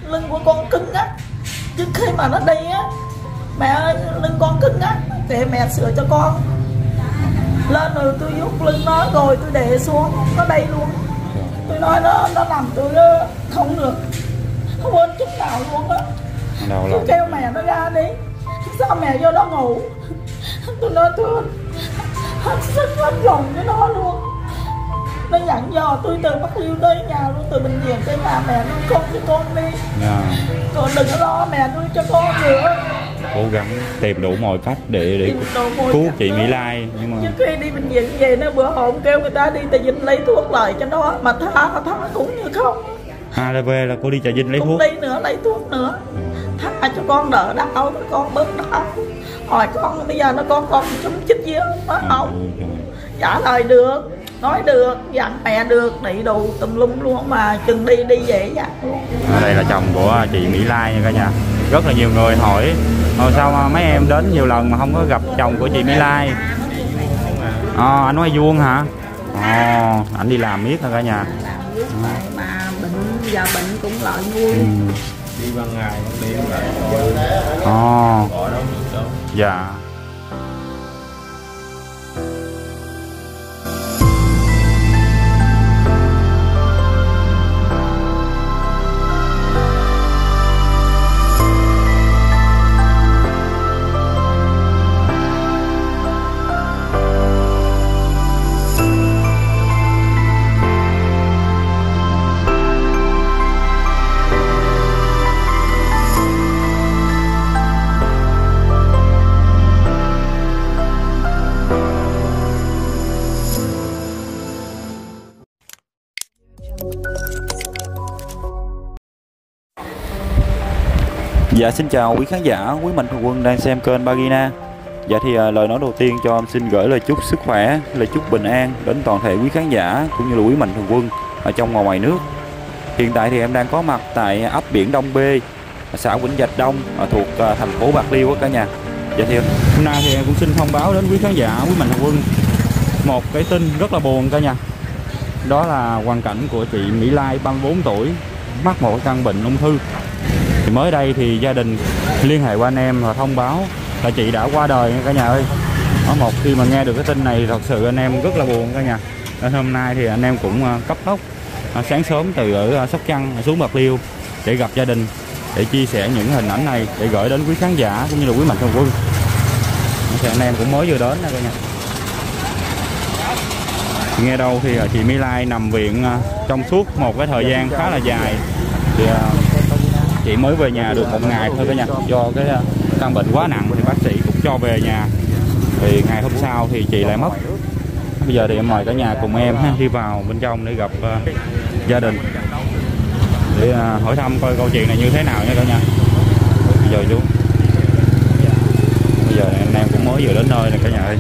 lưng của con cứng á, chứ khi mà nó đi á, mẹ ơi lưng con cứng á, để mẹ sửa cho con. Lên rồi tôi giúp lưng nó rồi tôi để xuống, nó đây luôn. Tôi nói nó làm tôi nó không được, không quên chút nào luôn á. Tôi kêu mẹ nó ra đi, sao mẹ vô đó ngủ. Tôi nói tôi hết sức hết lòng với nó luôn. Nó dặn dò tôi từ Bạc Liêu tới nhà luôn, từ bệnh viện tới nhà mẹ nuôi con cho con đi. Còn đừng có lo mẹ nuôi cho con nữa. Cố gắng tìm đủ mọi cách để cứu chị Mỹ Lai, nhưng mà trước khi đi bệnh viện về nó bữa hổm kêu người ta đi Trà Vinh lấy thuốc lại cho nó, mà tha cũng như không. về là cô đi Trà Vinh lấy thuốc. Đi nữa lấy thuốc nữa, tha cho con đỡ đau, con bớt đau. Hỏi con bây giờ nó con chúng chích gì không? Nó không trả lời được, nói được, dặn mẹ được, đầy đủ tùm lum luôn, mà chừng đi dễ dàng luôn. Đây là chồng của chị Mỹ Lai nha cả nhà. Rất là nhiều người hỏi sao mà mấy em đến nhiều lần mà không có gặp chồng của chị Mỹ Lai. Anh nói vuông hả? Anh đi làm miết hả cả nhà? Mà bệnh giờ bệnh cũng lợi nuôi. Đi ban ngày đi lại dạ. Dạ xin chào quý khán giả, quý mạnh thường quân đang xem kênh Bagina. Dạ thì lời nói đầu tiên cho em xin gửi lời chúc sức khỏe, lời chúc bình an đến toàn thể quý khán giả cũng như là quý mạnh thường quân ở trong và ngoài nước. Hiện tại thì em đang có mặt tại ấp Biển Đông B, xã Vĩnh Trạch Đông thuộc thành phố Bạc Liêu cả nhà. Dạ thì hôm nay thì em cũng xin thông báo đến quý khán giả, quý mạnh thường quân một cái tin rất là buồn cả nhà. Đó là hoàn cảnh của chị Mỹ Lai 34 tuổi mắc một căn bệnh ung thư. Thì mới đây thì gia đình liên hệ qua anh em và thông báo là chị đã qua đời cả nhà ơi. Một khi mà nghe được cái tin này thật sự anh em rất là buồn cả nhà. Nên hôm nay thì anh em cũng cấp tốc sáng sớm từ ở Sóc Trăng xuống Bạc Liêu để gặp gia đình, để chia sẻ những hình ảnh này để gửi đến quý khán giả cũng như là quý mạnh thường quân. Thì anh em cũng mới vừa đến nè cả nhà. Nghe đâu thì chị Mỹ Lai nằm viện trong suốt một cái thời gian khá là dài. Thì chị mới về nhà được một ngày thôi cả nhà, do cái căn bệnh quá nặng thì bác sĩ cũng cho về nhà. Thì ngày hôm sau thì chị lại mất. Bây giờ thì em mời cả nhà cùng em đi vào bên trong để gặp gia đình, để hỏi thăm coi câu chuyện này như thế nào nha cả nhà. Bây giờ chú, bây giờ anh em cũng mới vừa đến nơi này cả nhà ơi.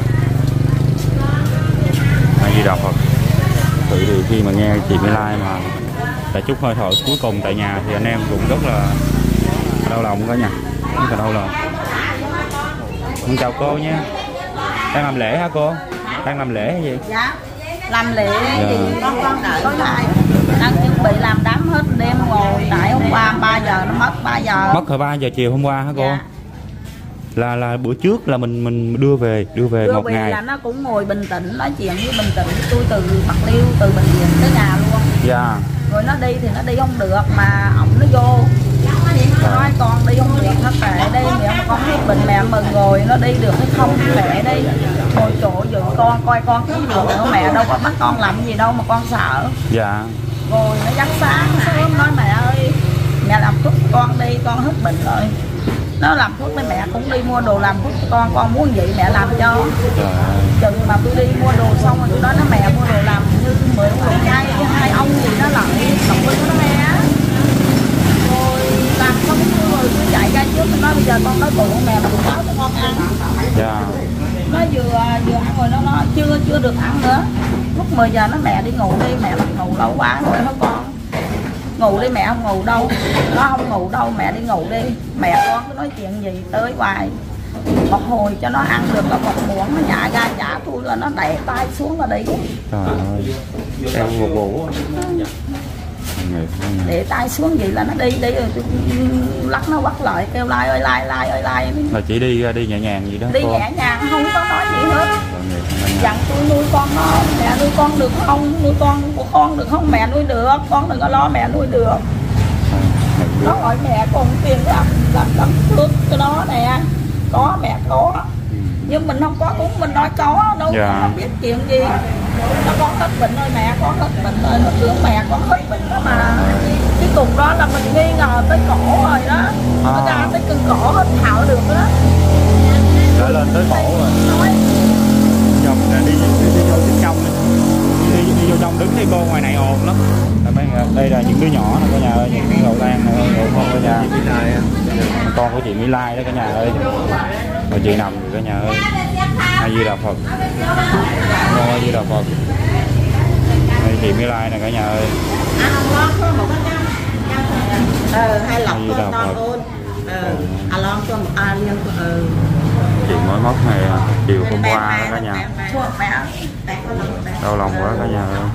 Di Đà Phật. Tự thì khi mà nghe chị Mỹ Lai mà đã chút hơi thở cuối cùng tại nhà thì anh em cũng rất là đau lòng cả nhà, rất là đau lòng. Con chào cô nha. Đang làm lễ hả cô? Đang làm lễ hay gì? Dạ, làm lễ thì con đợi có lại. Đang chuẩn bị làm đám hết đêm ngồi tại hôm qua 3 giờ nó mất 3 giờ. Mất hồi 3 giờ chiều hôm qua hả cô? Dạ. Là bữa trước là mình đưa về một ngày là nó cũng ngồi bình tĩnh nói chuyện với bình tĩnh tôi từ Bạc Liêu, từ bệnh viện tới nhà luôn. Dạ. Rồi nó đi thì nó đi không được mà ổng nó vô nói con đi không được, nó kệ đây mẹ mà con hết bệnh mẹ mừng rồi, nó đi được hay không kệ đi, ngồi chỗ giữ con coi con cứu được nữa, mẹ đâu có bắt con làm gì đâu mà con sợ. Dạ. Rồi nó dắt sáng sớm nói mẹ ơi mẹ làm thuốc con đi, con hết bệnh rồi. Nó làm thuốc với mẹ cũng đi mua đồ làm thuốc cho con muốn vậy mẹ làm cho. Chừng mà tôi đi mua đồ xong rồi tôi nói nó mẹ mua đồ làm như 10 ông hai ông gì nó lại tổng với nó mẹ. Rồi làm xong rồi tôi chạy ra trước tôi nói bây giờ con nói cùng mẹ mà tôi nấu cho con ăn. Dạ. Nó vừa ăn rồi nó nói chưa được ăn nữa. Lúc 10 giờ nó mẹ đi ngủ đi, mẹ bắt ngủ lâu quá rồi hả con. Ngủ đi mẹ không ngủ đâu, nó không ngủ đâu mẹ đi ngủ đi, mẹ con cứ nói chuyện gì tới hoài. Một hồi cho nó ăn được là một muỗng nó nhả ra trả tôi là nó đè tay xuống là đi. Trời ơi, em ngủ. để tay xuống vậy là nó đi rồi tôi lắc nó quắt lại kêu lai ơi lai lai ơi lai. Là chỉ đi nhẹ nhàng gì đó đi cô? Nhẹ nhàng không có nói gì hết. Dặn tôi nuôi con nó, mẹ nuôi con được không, nuôi con của con được không, mẹ nuôi được, con đừng có lo mẹ nuôi được. Nó hỏi mẹ còn tiền làm đám phước cho nó nè, có mẹ có, nhưng mình không có cũng mình nói có đâu, không biết chuyện gì. Nó có hết bệnh rồi, mẹ có hết bệnh rồi, nó tưởng mẹ có hết bệnh đó mà. Cái cùng đó là mình nghi ngờ tới cổ rồi đó, nó ra tới cưng cổ hết thạo được đó. Đã lên tới cổ rồi. Nói Chồng là đi vô trong đi vô trong đứng thấy cô ngoài này ồn lắm. Đây là những đứa nhỏ nè cả nhà ơi, những cái đầu lan này con cả nhà. Con của chị Mỹ Lai đó cả nhà ơi. Rồi chị nằm cả nhà ơi. A Di Đà Phật. A Di Đà Phật. Đây chị Mỹ Lai nè cả nhà ơi. hay lọc con non ôn. Lon cho liên chị mới mất này chiều hôm qua đó cả nhà. Đau lòng quá cả nhà ơi.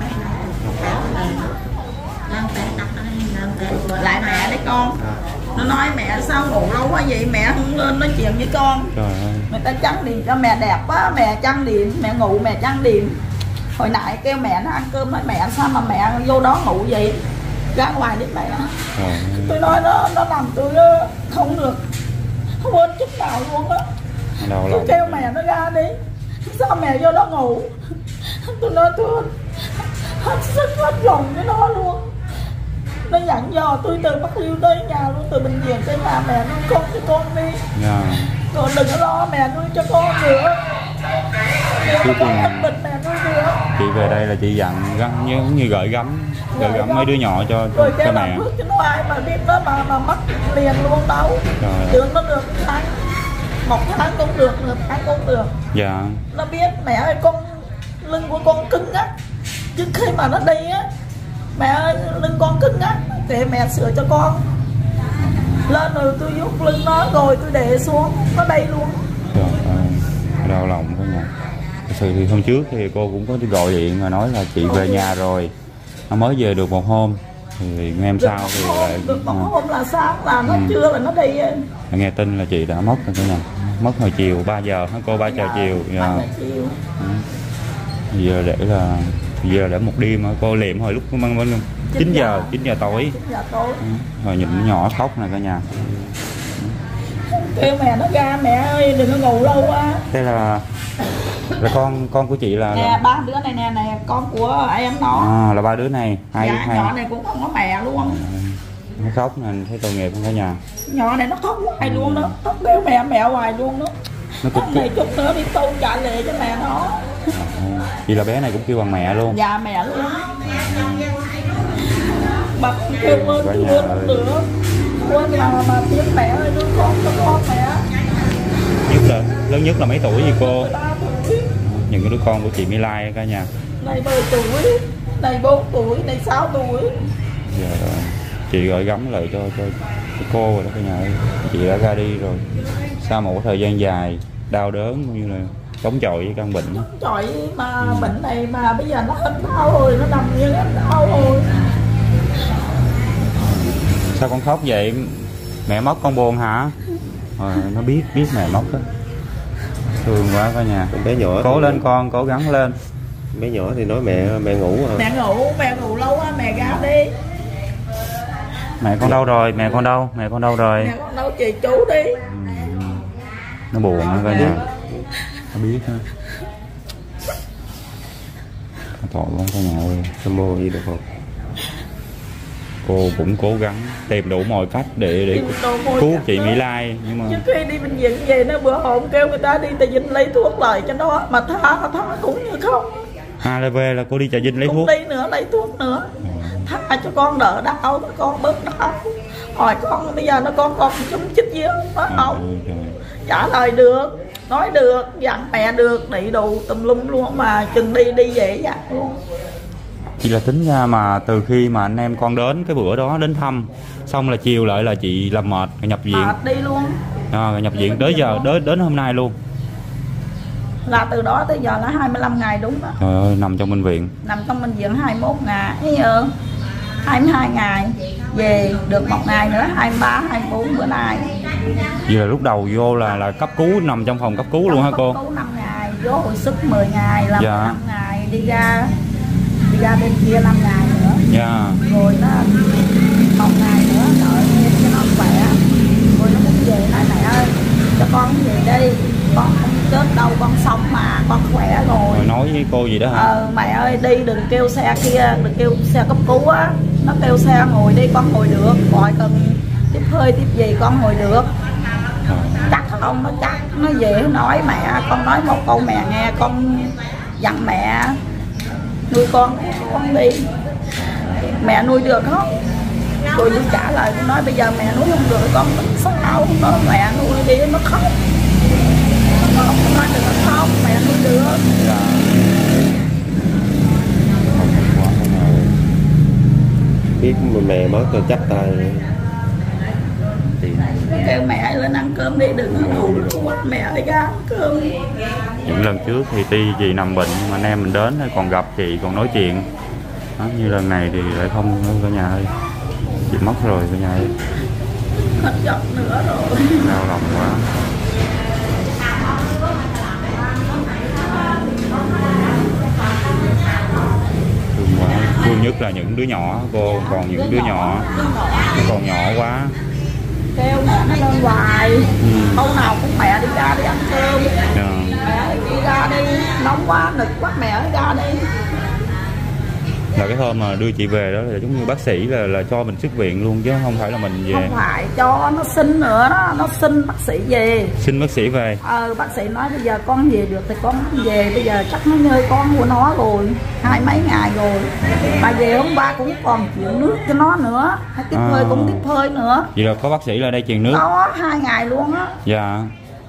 Lại mẹ đấy con. Nó nói mẹ sao ngủ lâu quá vậy, mẹ không lên nói chuyện với con. Trời ơi. Người ta trắng điện cho mẹ đẹp quá, mẹ trắng điện, mẹ ngủ mẹ trắng điện. Hồi nãy kêu mẹ nó ăn cơm, nói mẹ sao mà mẹ vô đó ngủ vậy, ra ngoài đi mẹ. Tôi nói nó làm tôi không được, không quên chút nào luôn á. Tôi kêu mẹ nó ra đi, sao mẹ vô đó ngủ. Tôi nói tôi hết sức hết lòng với nó luôn. Nó dặn dò tôi từ Bắc Liêu tới nhà luôn, từ bệnh viện tới nhà mẹ nuôi con cho con đi. Còn đừng có lo mẹ nuôi cho con nữa. Chứ con hết bệnh mẹ nuôi được. Chị về đây là chị dặn giống như gửi gắm mấy đứa nhỏ cho mẹ. Rồi cho nó ai mà biết nó mà mất liền luôn đâu. Tưởng nó được tháng, 1 tháng cũng được, 1 tháng cũng được. Dạ. Nó biết mẹ ơi con lưng của con cứng á, chứ khi mà nó đi á, mẹ ơi lưng con cứng á, để mẹ sửa cho con. Lên rồi tôi giúp lưng nó rồi tôi để xuống, nó đây luôn. Trời ơi, đau lòng cả nhà. Thật sự thì hôm trước thì cô cũng có gọi điện và nói là chị về nhà rồi, nó mới về được 1 hôm. Thì ngày hôm sau thì lại được 1 hôm là sao là nó trưa là nó đi. Nghe tin là chị đã mất rồi cả nhà. Mất hồi chiều 3 giờ hả cô? 3 giờ chiều. Giờ để một đêm mà cô liệm hồi lúc 9 giờ tối. 9 giờ tối. Rồi nhìn nhỏ khóc này cả nhà. Kêu mẹ nó ra, mẹ ơi đừng có ngủ lâu quá. Thế là con của chị là nè 3 đứa này nè con của em nó. Là 3 đứa này. Hai nhỏ này cũng không có mẹ luôn. Nó khóc nè, thấy tội nghiệp không cả nhà. Nhỏ này nó khóc hoài luôn đó, nó kêu mẹ hoài luôn đó. Nó này chút nữa đi tu trả lệ cho mẹ nó. Vậy là bé này cũng kêu bằng mẹ luôn. Dạ mẹ luôn. Bật kêu ơn tôi quên nữa. Quên mà tiếng mẹ ơi đứa con cho con mẹ. Lớn nhất là mấy tuổi vậy cô? 13 tuổi. Những cái đứa con của chị Mỹ Lai cả nhà. Này 10 tuổi, này 4 tuổi, này 6 tuổi. Giờ chị gọi gắm lại cho cô rồi đó cả nhà ơi. Chị đã ra đi rồi. Sau một thời gian dài đau đớn cũng như là chống chọi với căn bệnh. Chống chọi mà bệnh này mà bây giờ nó hết đau rồi, nó nằm như hết đau rồi. Sao con khóc vậy? Mẹ mất con buồn hả? Nó biết mẹ mất đó. Thương quá cả nhà. Bé nhỏ cố lên con, cố gắng lên. Bé nhỏ thì nói mẹ ngủ hả? Mẹ ngủ lâu quá, mẹ ra đi. Mẹ con đâu rồi? Mẹ con đâu rồi? Mẹ con đâu chị chú đi. Nó buồn đó cả nhà. Nó biết ha. Tội quá cả nhà ơi. Nam Mô Di Đà Phật. Cô cũng cố gắng tìm đủ mọi cách để cứu chị Mỹ Lai, nhưng mà trước khi đi bệnh viện về nó bữa hôm kêu người ta đi Trà Vinh lấy thuốc lại cho nó mà tha cũng như không. Là về là cô đi Trà Vinh lấy thuốc. Đi nữa lấy thuốc nữa. Tha cho con đỡ đau, con bớt đau. Hỏi con bây giờ nó con chống chích gì không? Trả lời được, nói được, dặn mẹ được, đầy đủ tùm lum luôn mà chừng đi dễ dàng luôn. Chỉ là tính ra mà từ khi mà anh em con đến cái bữa đó đến thăm xong là chiều lại là chị làm mệt nhập viện. Mệt đi luôn. Nhập viện tới giờ đến hôm nay luôn. Là từ đó tới giờ là 25 ngày đúng đó. Trời ơi, nằm trong bệnh viện. Nằm trong bệnh viện 21 ngày. Thấy chưa? 22 ngày, về được 1 ngày nữa 23, 24 bữa nay. Vậy là lúc đầu vô là cấp cứu, nằm trong phòng cấp cứu luôn hả cô? Cấp cứu 5 ngày, vô hồi sức 10 ngày, làm 5 ngày, đi ra bên kia 5 ngày nữa. Dạ. Rồi nó 1 ngày nữa đợi thêm cho nó khỏe. Rồi nó cũng về nói mẹ ơi, cho con về đi, con không chết đâu, con sống mà, con khỏe rồi. Rồi nói với cô gì đó hả? Mẹ ơi đi đừng kêu xe kia, đừng kêu xe cấp cứu á. Nó kêu xe ngồi đi con ngồi được, gọi cần tiếp hơi tiếp gì con ngồi được. Chắc không, nó chắc, nó về nói mẹ, con nói một câu mẹ nghe, con dặn mẹ nuôi con đi, mẹ nuôi được không? Rồi tôi trả lời, tôi nói bây giờ mẹ nuôi không được, con tính sao? Nó mẹ nuôi đi, nó khóc. Nó nói được không? Mẹ nuôi được. Biết mà mẹ mất rồi chắc tay. Kêu mẹ lên ăn cơm đi, đừng có ngủ quát mẹ ơi ra ăn cơm. Những lần trước thì tuy chị nằm bệnh nhưng mà anh em mình đến còn gặp chị, còn nói chuyện đó, như lần này thì lại không cả nhà ơi. Chị mất rồi cả nhà ơi. Hết giọt nữa rồi. Đau lòng quá. Thương quá. Thương nhất là những đứa nhỏ cô, còn những đứa nhỏ nó còn nhỏ quá. Kêu mẹ nó lên hoài, câu nào cũng mẹ đi ra đi ăn cơm. Mẹ đi ra đi, nóng quá, nực quá, mẹ ơi ra đi. Là cái hôm mà đưa chị về đó là giống như bác sĩ là cho mình xuất viện luôn chứ không phải là mình về. Không phải cho, nó xin nữa đó, nó xin bác sĩ về. Xin bác sĩ về. Bác sĩ nói bây giờ con về được thì con về, bây giờ chắc nó nhơi con của nó rồi, 20 mấy ngày rồi. Mà về hôm qua cũng còn chuyển nước cho nó nữa, hay tiếp hơi cũng tiếp hơi nữa. Vậy là có bác sĩ là đây truyền nước? Có 2 ngày luôn á. Dạ.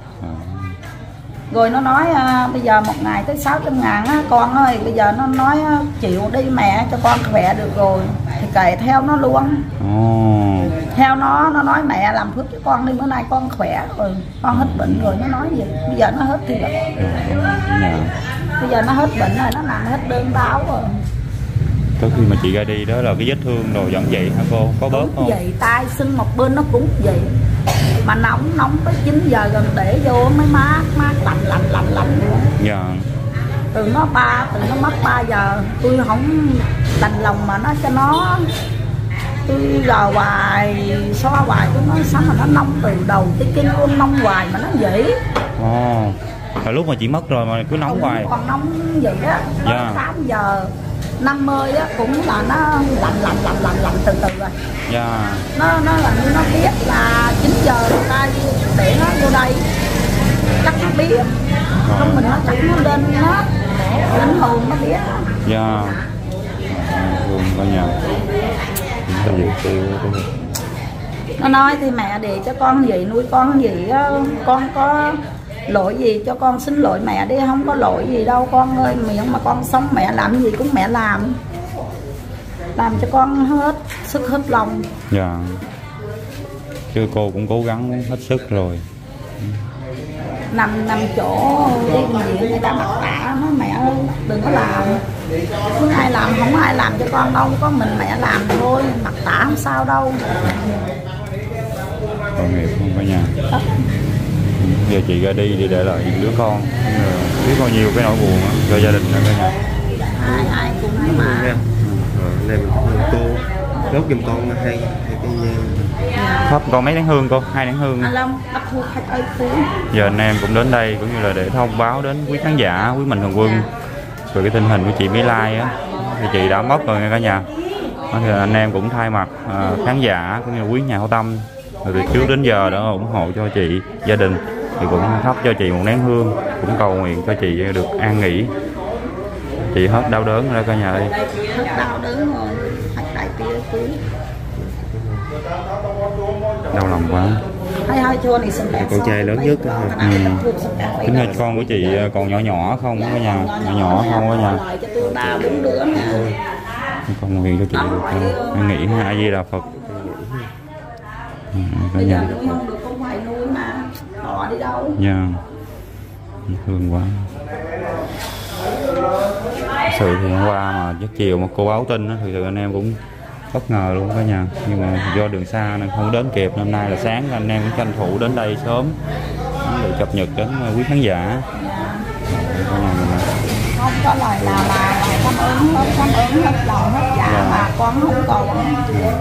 Rồi nó nói bây giờ 1 ngày tới 600.000 á con ơi, bây giờ nó nói chịu đi mẹ cho con khỏe được rồi thì kệ theo nó luôn. Theo nó nói mẹ làm phước cho con đi, bữa nay con khỏe rồi, con hết bệnh rồi. Nó nói gì bây giờ nó hết thì bây giờ nó hết bệnh rồi, nó nằm hết đơn đáo rồi. Tới khi mà chị ra đi đó là cái vết thương rồi vẫn vậy hả cô? Có bớt không? Vậy tay sưng một bên nó cũng vậy. Mà nóng tới 9 giờ gần để vô mới mát lạnh luôn. Dạ. Từ nó mất 3 giờ tôi không đành lòng mà nó cho nó, tôi gờ hoài xoa hoài tôi nói sao mà nó nóng từ đầu tới chân luôn, nóng hoài mà nó vậy. Là lúc mà chị mất rồi mà cứ nóng hoài. Còn nóng vậy á. 8 giờ 50 á cũng là nó lạnh từ rồi. Dạ. Nó là như nó biết là 9 giờ người ta để nó vô đây, chắc nó biết. Không mình nó chắc nó lên nó linh hồn nó biết. Dạ. Thương cả nhà. Nó nói thì mẹ để cho con vậy, nuôi con vậy, con có lỗi gì cho con xin lỗi mẹ đi, không có lỗi gì đâu con ơi, miệng mà con sống mẹ làm gì cũng mẹ làm cho con hết sức hết lòng. Dạ. Chứ cô cũng cố gắng hết sức rồi. Nằm chỗ đi bệnh viện người ta mặc tạ nói mẹ ơi đừng có làm, không ai làm, không ai làm cho con đâu, có mình mẹ làm thôi, mặc tạ không sao đâu. Tội nghiệp không cả nhà. Giờ chị ra đi thì để lại những đứa con, biết bao nhiêu cái nỗi buồn cho gia đình cả nhà. Ai cũng mà. Này cô đốt giùm con hai cái Thắp con mấy nén hương cô? 2 nén hương. Giờ anh em cũng đến đây cũng như là để thông báo đến quý khán giả, quý mạnh thường quân về cái tình hình của chị Mỹ Lai á, thì chị đã mất rồi nha cả nhà. Thì anh em cũng thay mặt khán giả cũng như quý nhà hảo tâm từ trước đến giờ đã ủng hộ cho chị, gia đình thì cũng thắp cho chị 1 nén hương, cũng cầu nguyện cho chị được an nghỉ. Chị hết đau đớn rồi cả nhà ơi. Hết đau đớn rồi, hết đại tia cứ. Đau lòng quá. Con trai lớn nhất đó. Tính là con của chị còn nhỏ không cả nhà, nhỏ không cả nhà. Con nguyện cho chị được an nghỉ ha, A Di Đà Phật. Cả nhà. Dạ. Thương quá. Sự thì hôm qua mà giấc chiều mà cô báo tin đó, thì anh em cũng bất ngờ luôn cả nhà, nhưng mà do đường xa nên không đến kịp. Năm nay là sáng anh em cũng tranh thủ đến đây sớm để cập nhật đến quý khán giả. Không có lời nào mà cảm ơn hết lòng hết dạ mà con không còn.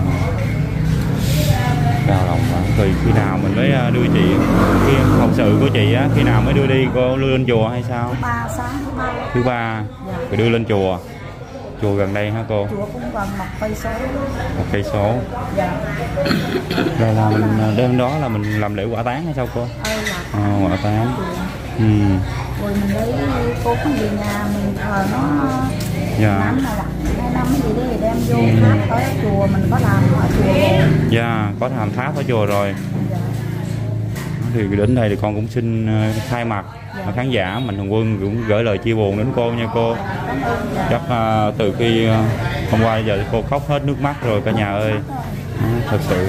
Cao lòng lắm. Rồi khi nào mình mới đưa chị, khi hậu sự của chị á, khi nào mới đưa đi, cô đưa lên chùa hay sao? Thứ ba rồi đưa lên chùa. Chùa gần đây hả cô? Chùa cũng gần 1 cây số. 1 cây số. Dạ. Rồi là mình đêm đó là mình làm lễ quả táng hay sao cô? Quả táng. Rồi mình lấy cô có về nhà mình thờ nó. Dạ. Năm là 2 năm gì đấy đem vô tháp ở chùa, mình có làm ở chùa rồi. Dạ, có làm tháp ở chùa rồi. Dạ. Thì đến đây thì con cũng xin thay mặt khán giả Mạnh Thường Quân cũng gửi lời chia buồn đến cô nha cô. Chắc từ khi hôm qua giờ cô khóc hết nước mắt rồi cả nhà ơi. Thật sự.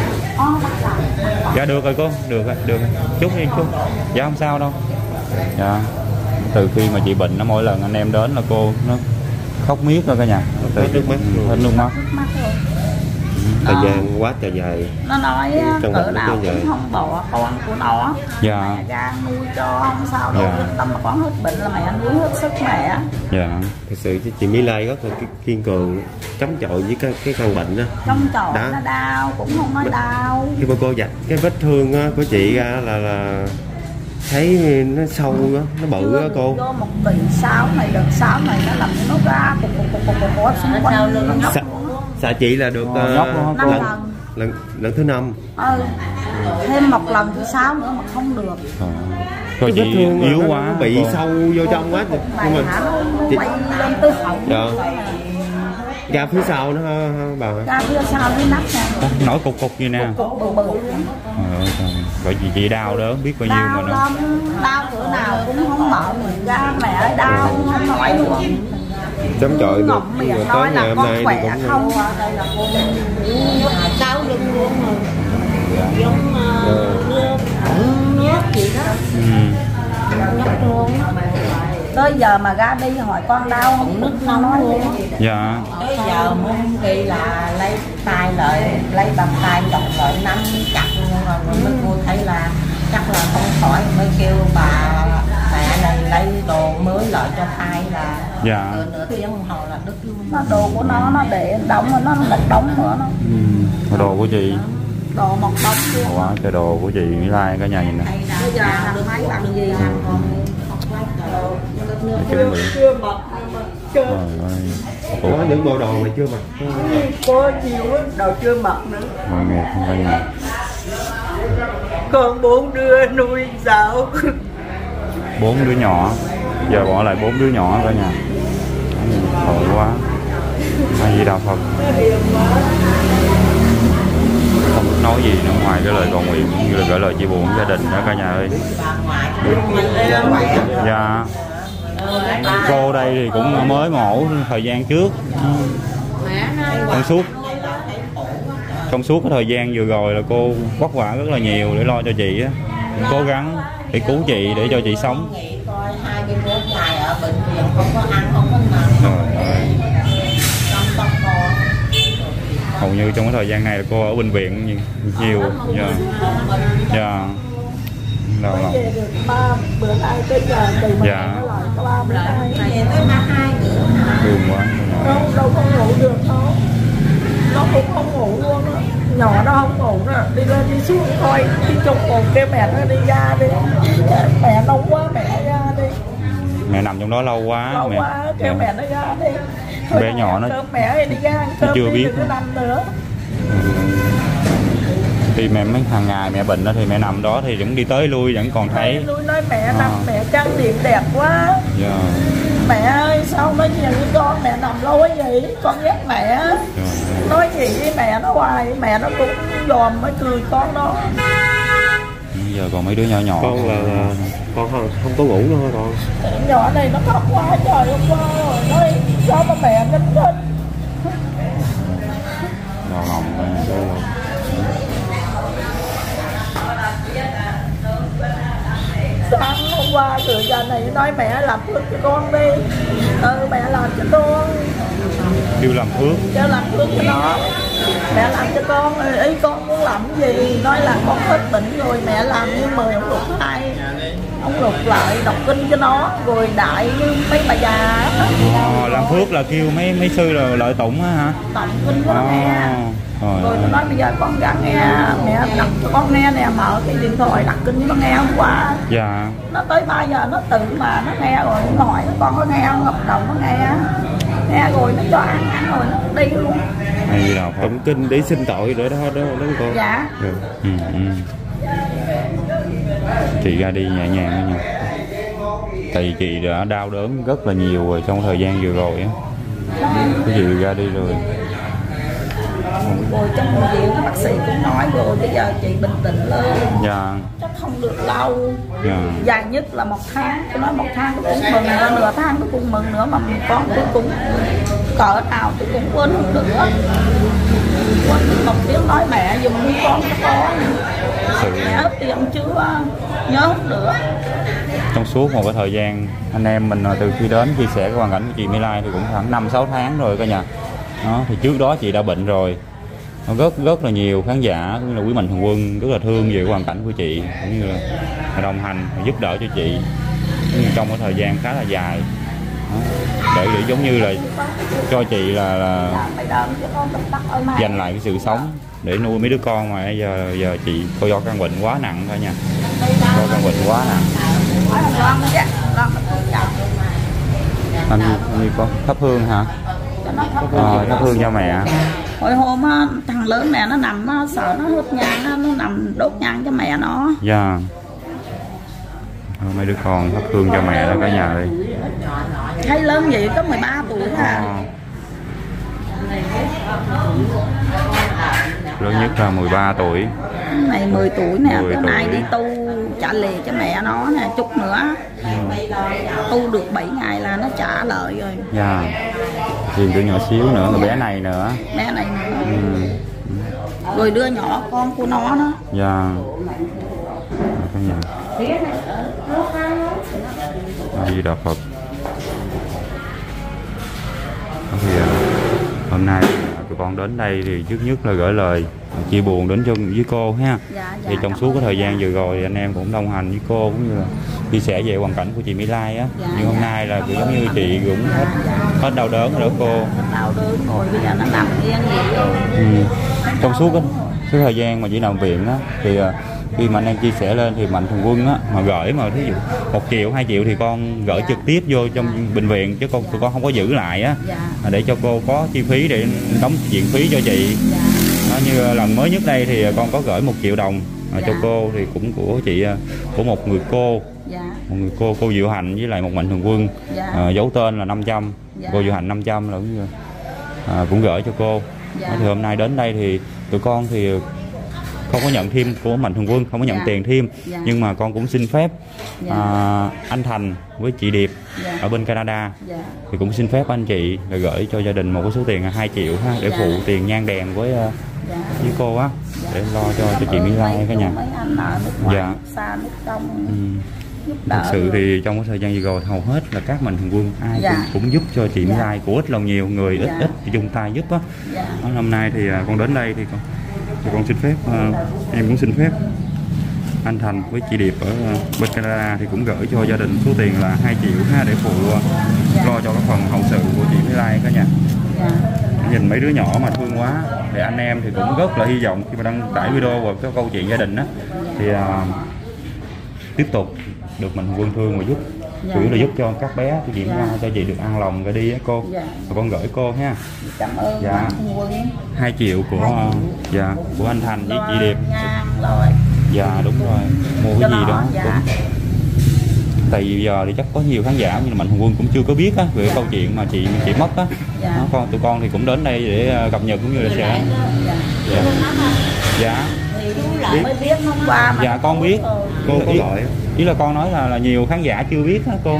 Dạ được rồi cô, được rồi. Chút đi chút. Dạ không sao đâu. Dạ. Từ khi mà chị bệnh nó mỗi lần anh em đến là cô nó khóc miết rồi cả nhà. Hết nước mắt. Hết nước mắt. Thời gian quá trời dài. Nó nói cỡ nào cũng không bỏ con của nó. Dạ. Mẹ gan nuôi cho không sao đâu. Yên tâm mà con hết bệnh là mẹ nuôi hết sức mẹ. Dạ. Thật sự chị Mỹ Lai rất là kiên cường chống chọi với cái căn bệnh đó. Chống chọi nó đau cũng không nói đau. Khi mà cô dạch cái vết thương của chị ra là thấy nó sâu đó, nó bự đó cô. Vô 1 tỷ 6 này, đợt 6 này nó làm nó ra cục xung quanh lưng nhóc. Xạ chị là được lần thứ 5. Thêm 1 lần thứ 6 nữa mà không được. Rồi chị yếu quá, nó bị sâu vô trong quá. Nhưng mà chị quay lên tới họng. Dạ. Ra phía sau nó bà. Ra phía sau cái nắp nè. Nổi cục như nè. Cục bự luôn. Rồi chị đau đớn biết bao nhiêu mà nó. Đau cỡ nào cũng không mở miệng ra, mẹ ơi đau không nói luôn. Chống chọi được. Nói là con khỏe không. Đau lưng luôn rồi. Giống nước gì đó. Nhóc luôn. Tới giờ mà ra đi hỏi con đau không, nước nó nói luôn. Dạ. Tới giờ muốn kỳ là lấy tay lại, lấy bàn tay chọc lại 5 chặt luôn rồi mới cô thấy là chắc là không khỏi, mới kêu bà mẹ này lấy đồ mới lại cho thai là nửa tiếng đồng hồ là đứt luôn. Nó đồ của nó để đóng rồi nó một đống nữa nó. Đồ của chị. Đồ một đống luôn. Quá trời đồ của chị Mỹ Lai cả nhà nhìn nè. Bây giờ làm máy làm gì làm còn chưa mặc. Có những bộ đồ mà chưa mặc. Có nhiều đồ chưa mặc nữa. Mọi người không phải nhà. Con 4 đứa nuôi sao? 4 đứa nhỏ. Giờ bỏ lại 4 đứa nhỏ cả nhà. Tội quá. Hay gì đâu Phật. Không biết nói gì nữa ngoài cái lời cầu nguyện cũng như là gửi lời chia buồn gia đình đó cả nhà ơi. Dạ. Cô đây thì cũng mới mổ thời gian trước. Trong suốt cái thời gian vừa rồi là cô vất vả rất là nhiều để lo cho chị á. Cố gắng để cứu chị để cho chị sống. 21 ngày ở bệnh viện không có ăn không có nằm. Hầu như trong cái thời gian này là cô ở bệnh viện nhiều. Dạ. Đau lòng. Bữa nay tới giờ từ mà dạ. nó lại có 3 bữa nay. Về tới 2 bữa. Thương quá. Đâu có ngủ được đâu. Nó cũng không ngủ luôn á. Nhỏ nó không ngủ nữa. Đi lên đi xuống thôi. Đi chung cùng kêu mẹ nó đi ra đi. Mẹ nóng quá mẹ ra đi. Mẹ nằm trong đó lâu quá. Lâu mẹ quá kêu mẹ nó ra đi. Bé nhỏ nó mẹ đi ra nó chưa biết nữa. Khi mẹ mấy hàng ngày mẹ bệnh đó thì mẹ nằm đó thì vẫn đi tới lui vẫn còn thấy. Lui nói mẹ nằm mẹ trang điểm đẹp quá. Mẹ ơi sao nói chuyện với con, mẹ nằm lâu quá vậy, con ghét mẹ. Nói gì với mẹ nó hoài, mẹ nó cũng dòm mới cười con đó. Giờ còn mấy đứa nhỏ nhỏ. Con là con không có ngủ nữa hả con? Nhỏ này nó khóc quá trời hôm qua rồi, nói sao mà mẹ nín hết. Đau lòng. Sáng hôm qua từ giờ này nói mẹ làm phước cho con đi. Mẹ làm cho con. Kêu làm phước. Kêu làm phước cho nó. Mẹ làm cho con, ý con muốn làm cái gì. Nói là con hết bệnh rồi mẹ làm như mời ông Lục hai. Ông Lục lại đọc kinh cho nó. Rồi đại như mấy bà già. Làm phước là kêu mấy sư là lợi tụng á hả? Tụng kinh cho nó nghe. Rồi tôi nói bây giờ con ra nghe, mẹ đặt cho con nghe nè, mở cái điện thoại đặt kinh cho nó nghe hôm qua. Dạ. Nó tới 3 giờ nó tự mà nó nghe rồi, nó hỏi con có nghe không, hợp đồng nó nghe rồi nó cho ăn rồi nó đi luôn. Hay là tụng kinh để xin tội rồi đó con. Dạ. Chị ra đi nhẹ nhàng đó nha. Tại vì chị đã đau đớn rất là nhiều rồi trong thời gian vừa rồi á. Cái chị ra đi rồi. Rồi trong bệnh viện các bác sĩ cũng nói rồi bây giờ chị bình tĩnh lên. Dạ. Chắc không được lâu. Dạ. Dài nhất là 1 tháng. Tôi nói 1 tháng tôi cũng mừng, nửa tháng tôi cũng mừng nữa, mà con tôi cũng cỡ nào tôi cũng quên không được. Quên một tiếng nói mẹ dùng nuôi con cho con. Mẹ hết tiền chưa, nhớ không được. Trong suốt một cái thời gian anh em mình từ khi đến chia sẻ cái hoàn cảnh của chị Mỹ Lai thì cũng khoảng 5-6 tháng rồi cả nhà. Đó, thì trước đó chị đã bệnh rồi. Rất là nhiều khán giả cũng như là quý mạnh thường quân rất là thương về hoàn cảnh của chị, cũng như là đồng hành giúp đỡ cho chị trong cái thời gian khá là dài. Đó, để giống như là cho chị là dành lại cái sự sống để nuôi mấy đứa con mà giờ chị có do căn bệnh quá nặng thôi nha. Do căn bệnh quá nặng. Anh đi có thắp hương hả? Thắp hương cho mẹ. Hồi hôm á, thằng lớn mẹ nó nằm á, sợ nó hút nhang á, nó nằm đốt nhang cho mẹ nó. Dạ. Mấy đứa con thắp hương cho mẹ đó cả nhà đi. Thấy lớn vậy có 13 tuổi à. Lớn nhất là 13 tuổi. Này 10 tuổi nè, cái này đi tu trả lì cho mẹ nó nè, chút nữa. Tu được 7 ngày là nó trả lời rồi. Dạ. Thêm đứa nhỏ xíu nữa, người bé này nữa. Bé này nữa. Rồi đứa nhỏ con của nó đó. Dạ. Cả nhà. A Di Đà Phật. Thì hôm nay tụi con đến đây thì trước nhất là gửi lời chia buồn đến cho với cô ha. Thì trong suốt cái thời gian vừa rồi anh em cũng đồng hành với cô cũng như là chia sẻ về hoàn cảnh của chị Mỹ Lai á. Nhưng hôm nay là giống như chị cũng hết đau đớn rồi đó cô. Đau đớn rồi bây giờ nó nằm yên vậy rồi. Trong suốt cái thời gian mà chị nằm viện á thì khi mà anh em chia sẻ lên thì Mạnh Thường Quân á mà gửi mà thí dụ 1 triệu 2 triệu thì con gửi trực tiếp vô trong bệnh viện chứ tụi con không có giữ lại á, để cho cô có chi phí để đóng viện phí cho chị. Nó như lần mới nhất đây thì con có gửi 1 triệu đồng cho cô, thì cũng của chị, của một người cô, cô Diệu Hạnh với lại một Mạnh Thường Quân, giấu tên là 500, cô Diệu Hạnh 500 là cũng gửi cho cô. Thì hôm nay đến đây thì tụi con thì không có nhận thêm của Mạnh Thường Quân, không có nhận tiền thêm, nhưng mà con cũng xin phép anh Thành với chị Điệp ở bên Canada thì cũng xin phép anh chị là gửi cho gia đình một cái số tiền 2 triệu ha, để phụ tiền nhang đèn với cô á, để lo cho chị Mỹ Lai cả nhà. Dạ. Thực sự thì trong cái thời gian vừa rồi hầu hết là các Mạnh Thường Quân ai cũng giúp cho chị Mỹ Lai, của ít lòng nhiều, người ít thì chung tay giúp á. Hôm nay thì con đến đây thì con xin phép, em cũng xin phép anh Thành với chị Điệp ở bên Canada thì cũng gửi cho gia đình số tiền là 2 triệu ha, để phụ lo cho cái phần hậu sự của chị Mỹ Lai cả nhà. Nhìn mấy đứa nhỏ mà thương quá, thì anh em thì cũng rất là hy vọng khi mà đăng tải video vào cái câu chuyện gia đình á thì tiếp tục được Mạnh Thường Quân thương và giúp, chủ yếu là giúp cho các bé cái chuyện cho chị được an lòng rồi đi á cô. Con gửi cô ha. Cảm ơn. 2 triệu của của anh Thành với chị Điệp. Dạ đúng rồi, mua cái gì đó cũng. Tại vì giờ thì chắc có nhiều khán giả như là Mạnh Thường Quân cũng chưa có biết á về câu chuyện mà chị mất á. Tụi con thì cũng đến đây để cập nhật cũng như là sẽ. Mới biết hôm qua mà. Dạ con biết. Cô có gọi. Ý là con nói là nhiều khán giả chưa biết á cô.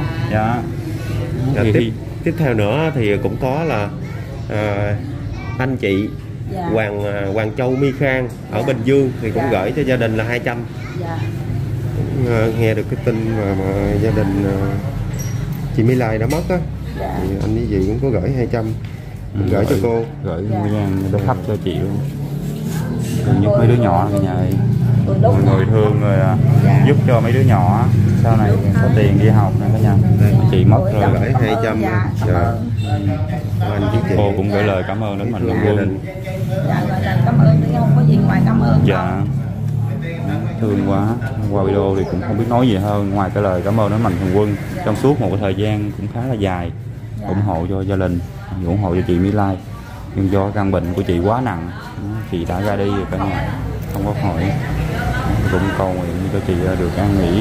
Tiếp theo nữa thì cũng có là anh chị Hoàng Châu My Khang ở Bình Dương thì cũng gửi cho gia đình là 200. nghe được cái tin mà gia đình chị Mỹ Lai đã mất á, Dạ. thì anh với dì cũng có gửi 200 gửi cho cô. Gửi nguyên ngàn để khắp cho chị luôn. Thương giúp mấy đứa nhỏ cả nhà ơi. Mọi người thương rồi giúp cho mấy đứa nhỏ sau này có tiền đi học nè cả nhà. Chị mất rồi. Gửi 200 Dạ, dạ. Anh với chị Cô cũng gửi lời cảm ơn đến Mạnh Thường Quân. Dạ, gọi là cảm ơn, chứ không có gì ngoài cảm ơn. Dạ. Thương quá. Qua video thì cũng không biết nói gì hơn ngoài cái lời cảm ơn đến Mạnh Thường Quân trong suốt một thời gian cũng khá là dài, ủng hộ cho gia đình, ủng hộ cho chị Mỹ Lai. Nhưng do căn bệnh của chị quá nặng, chị đã ra đi rồi cả nhà, không có khỏi. Cũng cầu nguyện cho chị được an nghỉ.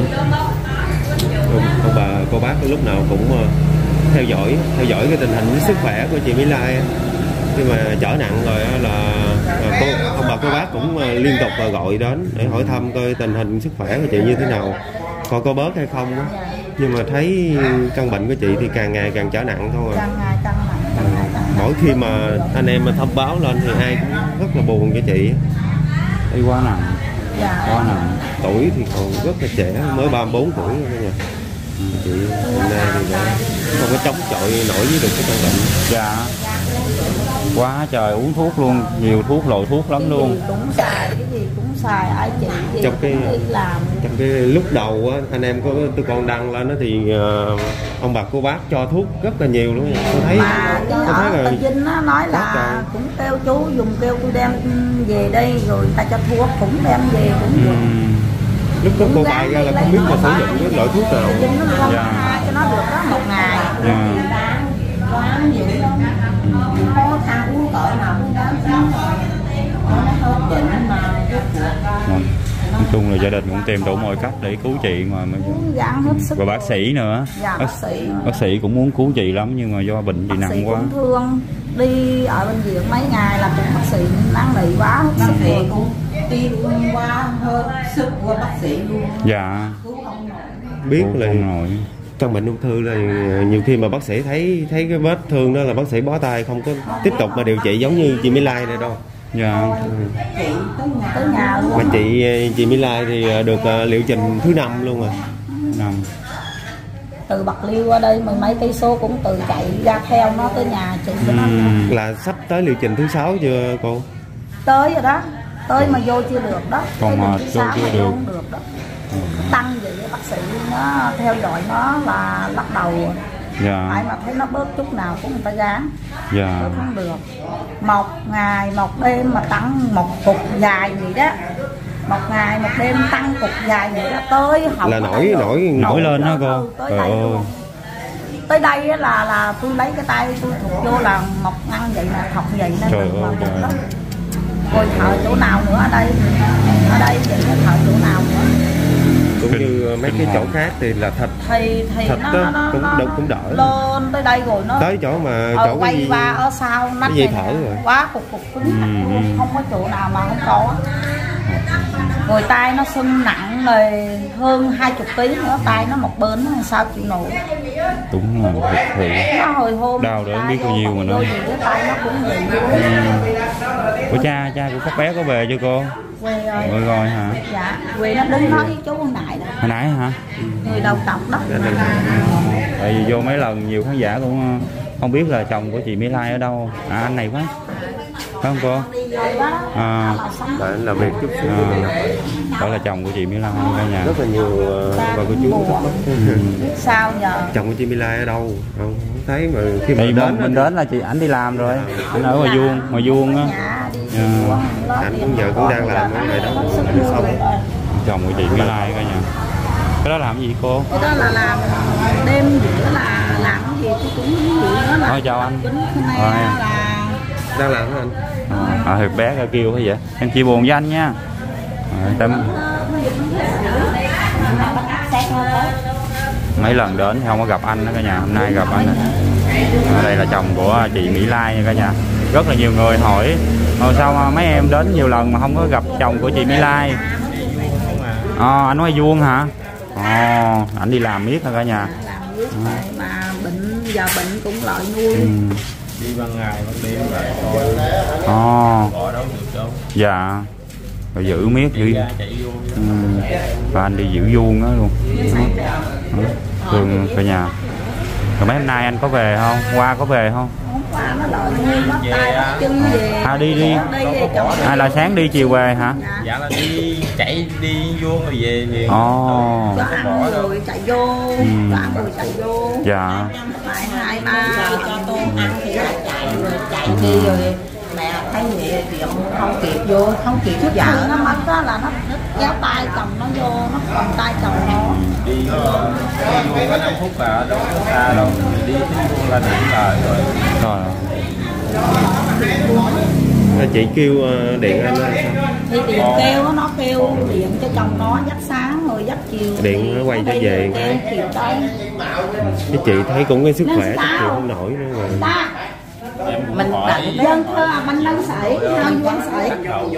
Cô bác lúc nào cũng theo dõi cái tình hình sức khỏe của chị Mỹ Lai. Khi mà trở nặng rồi là ông bà cô bác cũng liên tục gọi đến để hỏi thăm coi tình hình sức khỏe của chị như thế nào, coi có bớt hay không á. Nhưng mà thấy căn bệnh của chị thì càng ngày càng trở nặng thôi à. Càng ngày càng nặng. Mỗi khi mà anh em thông báo lên thì ai cũng rất là buồn cho chị. Đi quá nặng. Dạ. Quá nặng. Tuổi thì còn rất là trẻ, mới 34 tuổi thôi nha. Chị hôm nay thì không có chống chọi nổi với được cái căn bệnh. Dạ. Quá trời, uống thuốc luôn, nhiều thuốc, loại thuốc lắm luôn. Cái gì cũng xài, ai chị gì Trong cái cũng đi làm. Trong cái lúc đầu á, anh em có tụi con đăng lên đó thì ông bà cô bác cho thuốc rất là nhiều luôn. Tôi thấy Mà cái ở Tây Vinh nó nói là cũng kêu chú dùng, kêu tôi đem về đây rồi ta cho thuốc cũng đem về cũng dùng. Lúc đó cô bài ra là không biết là sử dụng cái loại thuốc nào. Vinh nó không cho nó được đó một ngày. Quá nhiều lắm. Có thang uống cỡ nào cũng đáng sống rồi. Nó hết bệnh mà rốt cuộc. Nói chung là gia đình cũng tìm đủ mọi cách để cứu chị mà Gắng hết sức. và bác sĩ nữa. Dạ, bác sĩ cũng muốn cứu chị lắm nhưng mà do bệnh chị nặng quá. Cũng thương, đi ở bệnh viện mấy ngày là cũng bác sĩ năn nỉ quá. Bác sĩ cũng đi qua hết sức của bác sĩ luôn. Dạ. Biết Cứu là không nổi. trong bệnh ung thư là nhiều khi mà bác sĩ thấy cái vết thương đó là bác sĩ bó tay, không có tiếp tục mà điều trị giống như chị Mỹ Lai này đâu. Dạ. Chị tới nhà luôn. Mà chị Mỹ Lai thì được liệu trình thứ 5 luôn rồi. Từ Bạc Liêu qua đây mười mấy cây số cũng từ chạy ra theo nó tới nhà chị của nó. Là sắp tới liệu trình thứ 6 chưa cô? Tới rồi đó, tới mà vô chưa được đó. Còn mà vô chưa được. Đó. Tăng vậy bác sĩ nó theo dõi nó là bắt đầu. Dạ. Ai mà thấy nó bớt chút nào cũng người ta gán. Dạ. Bớt không được. Một ngày một đêm mà tăng một cục dài vậy đó. Một ngày một đêm tăng cục dài vậy đó, tới học là nổi lên đó cô. Tới đây luôn. Tới đây là tôi lấy cái tay tôi thụt vô là một ngăn vậy nè, thọc vậy nè. Trời ơi, đó. Rồi thợ chỗ nào nữa ở đây vậy nó thợ chỗ nào nữa. Cũng như mấy cái chỗ khác thì là thịt nó cũng đỡ. Lên tới đây rồi nó tới chỗ mà chỗ quay cái qua ở sau nách cái dây thở rồi quá cục cứng không có chỗ nào mà không có. Rồi tay nó sưng nặng rồi hơn 20 kg nữa, tay nó một bên nó sao chịu nổi. Đúng là thật sự Nó hồi hôm đau đớn biết bao nhiêu mà nó. tay nó cũng vậy. Của cha của các bé có về chưa cô? Quê rồi hả? Dạ, quê nó đứng nói với chú hồi nãy đó. Hồi nãy hả? Người đầu tộc đó. Tại vì vô mấy lần nhiều khán giả cũng không biết là chồng của chị Mỹ Lai ở đâu. À, anh này quá. Phải không cô? Để làm việc chút xíu. Đó là chồng của chị Mỹ Lai cả nhà. Rất là nhiều bà cô chú Sao giờ? chồng của chị Mỹ Lai ở đâu? Không thấy mà khi mình đến là chị ảnh đi làm rồi. Anh ở ngoài vuông á. Anh cũng giờ cũng đang làm cái này đó xong. Chồng của chị Mỹ Lai cả nhà. Cái đó làm gì cô? Cái đó là làm đêm giữa là làm cái gì tôi cũng không hiểu nữa là. Thôi chào anh. Đang làm hả anh? Thì bé ra kêu hay vậy? Em chia buồn với anh nha. Mấy lần đến thì không có gặp anh đó cả nhà, hôm nay gặp anh. Đây là chồng của chị Mỹ Lai nha cả nhà. Rất là nhiều người hỏi sao mà mấy em đến nhiều lần mà không có gặp chồng của chị Mỹ Lai. Anh nói vuông hả? Anh đi làm miết hả cả nhà? Mà bệnh giờ bệnh cũng lợi nuôi. Đi ban ngày ban đêm lại coi. Dạ. rồi giữ miết giữ. Và anh đi giữ vuông á luôn. Thương cả nhà. Rồi mấy hôm nay anh có về không? Qua có về không? Hôm qua nó lội nguyên bắt tay bắt chân về. Đi hay là sáng đi chiều về hả? Dạ là đi chạy đi vuông rồi về liền. Cho ăn rồi chạy vô, cho ăn rồi chạy vô. Dạ. Phải 2-3 cho tôi ăn thì là chạy đi rồi mẹ thấy vậy điện không kịp vô, không kịp trước vợ khi nó mất đó là nó kéo tay chồng nó vô, nó còn tay chồng nó. Đi vô có 5 phút là đâu có xa đâu, đi xuống là điện lại rồi. Chị kêu điện anh là sao? Thì điện kêu nó kêu điện cho chồng nó dắt sáng rồi dắt chiều. Điện nó quay trở về chiều tới. Cái chị thấy cũng cái sức khỏe chắc chịu không nổi nữa rồi. mình đặng dân thơ bánh nâng sảy, hao vuông sảy.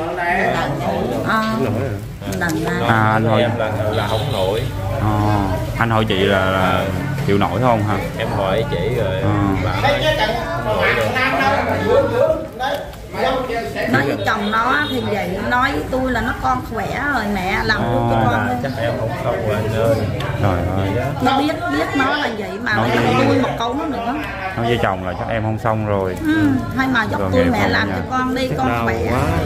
Anh hỏi em là không nổi. Anh hỏi chị là chịu nổi không hả? Em hỏi chị rồi bà nói không nổi đâu. Nói với chồng nó thì vậy, nói với tôi là nó con khỏe rồi mẹ làm thuốc cho con. Chắc em không rồi anh ơi. Trời ơi. Nó biết nó là vậy mà nó tôi một câu nó nữa. Nói với chồng là chắc em không xong rồi. Hay mà dọc tôi mẹ làm cho con đi, con khỏe.